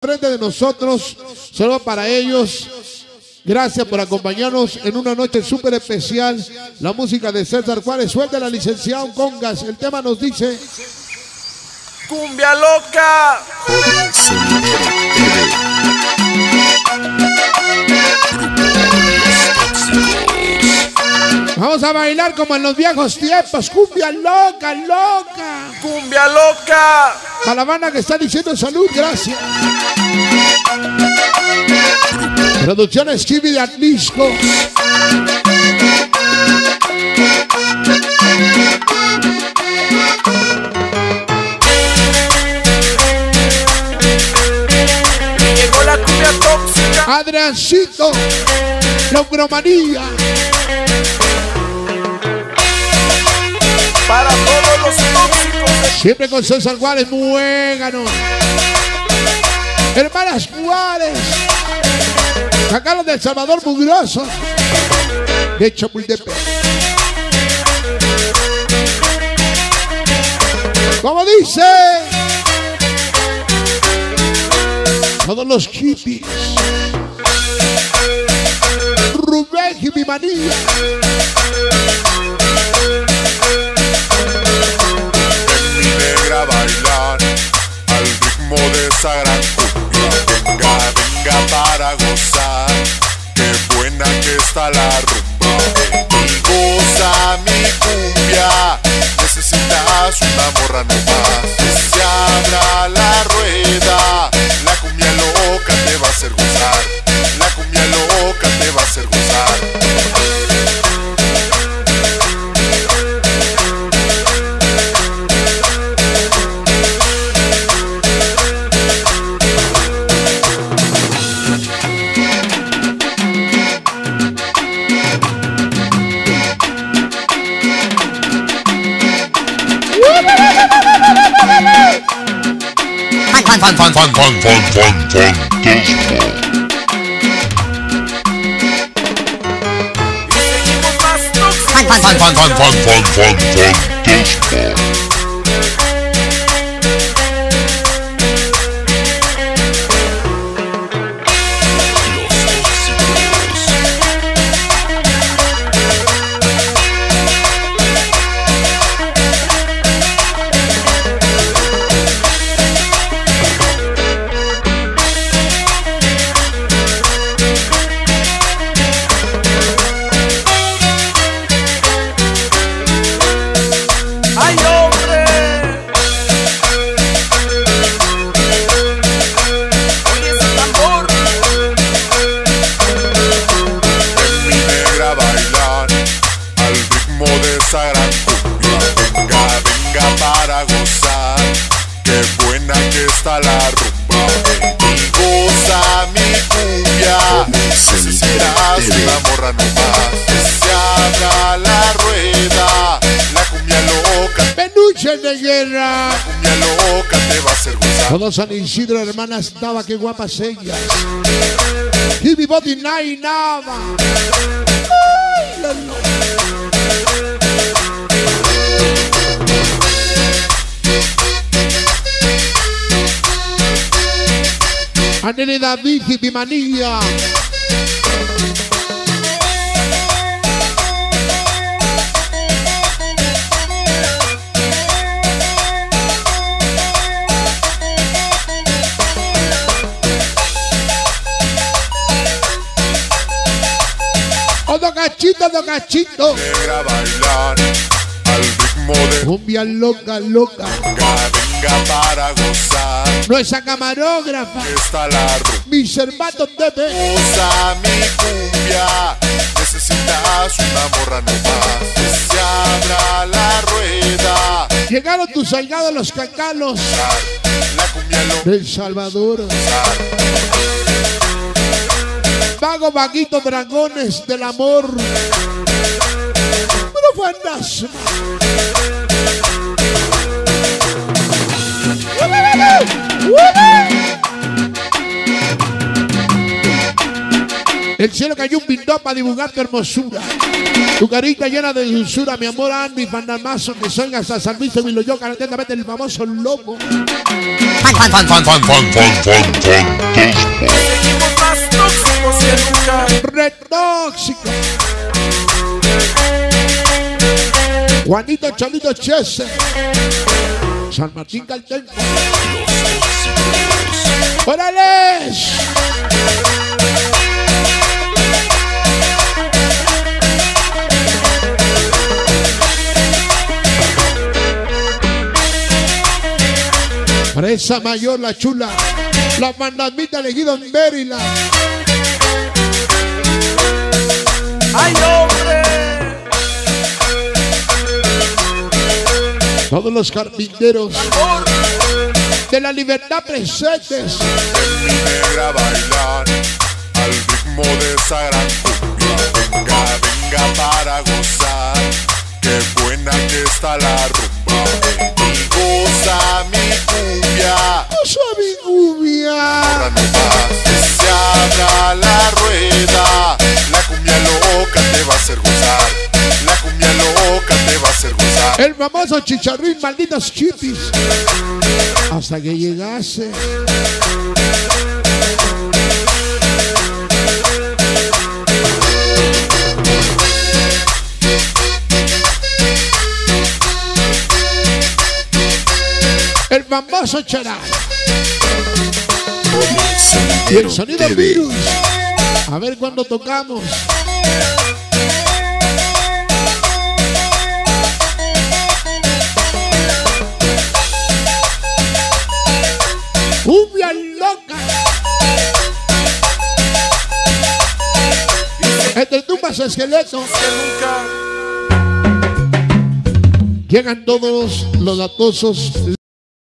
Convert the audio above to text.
Frente de nosotros, solo para ellos. Gracias por acompañarnos en una noche súper especial. La música de César Juárez. Suelta la licenciada Congas. El tema nos dice: ¡Cumbia loca! Vamos a bailar como en los viejos tiempos. Cumbia loca, loca. ¡Cumbia loca! A la banda que está diciendo salud, gracias. Producciones Chibi de Atlisco. Llegó la cumbia tóxica. Adriancito, la ugromanía. Para todos los tóxicos. Siempre con César Juárez, muégano. Hermanas Juárez. Sacaron del Salvador Mugroso. De Chapultepec. Como dice, todos los hippies. Rubén Hippie Manía. En mi negra bailar al ritmo de esa gran cumbia. Venga, venga para gozar. Qué buena que está la rumba. Y goza mi cumbia. Necesitas una morra nomás. Que se abra la rueda. La cumbia loca te va a hacer gozar. La cumbia loca te va a hacer gozar. Todo San Isidro, hermanas Nava, qué guapas ellas. Hippie Body Night Nava. Anele David, Hippie Manía. Do cachito. Negra bailar al ritmo de cumbia loca, loca. Venga, venga para gozar. Nuestra camarógrafa. Está la rumba. Mis hermanos TV. Goza mi cumbia. Necesitas una morra nomás. Que se abra la rueda. Llegaron tus salgados los cacalos. La cumbia loca del Salvador. Vago, vaguito, dragones del amor. Pero fantasma. El cielo cayó un pintón para dibujar tu hermosura. Tu carita llena de dulzura, mi amor Andy, Fandanmazo, que soy hasta San Luis de Viloyoca, atentamente el famoso loco. Seguimos más tóxicos que nunca. Retóxico. Juanito Cholito Chese. San Martín Caltenco. ¡Órale! Presa Mayor, la chula. La mandamita elegido en Maryland. ¡Ay, hombre! Todos los carpinteros de la libertad presentes. En mi negra bailar al ritmo de esa gran cumbia. Venga, venga para gozar. Qué buena que está la rumba. Y goza mi cumbia. ¡Goza mi cumbia! Ahora no más que se abra la rueda. La cumbia loca te va a hacer gozar. La cumbia loca te va a hacer gozar. El famoso chicharrín, malditos chipis. Hasta que llegase. El famoso Cheral. Y el sonido virus. A ver cuándo tocamos. Cumbia loca. Entre tumbas esqueletos. Llegan todos los latosos.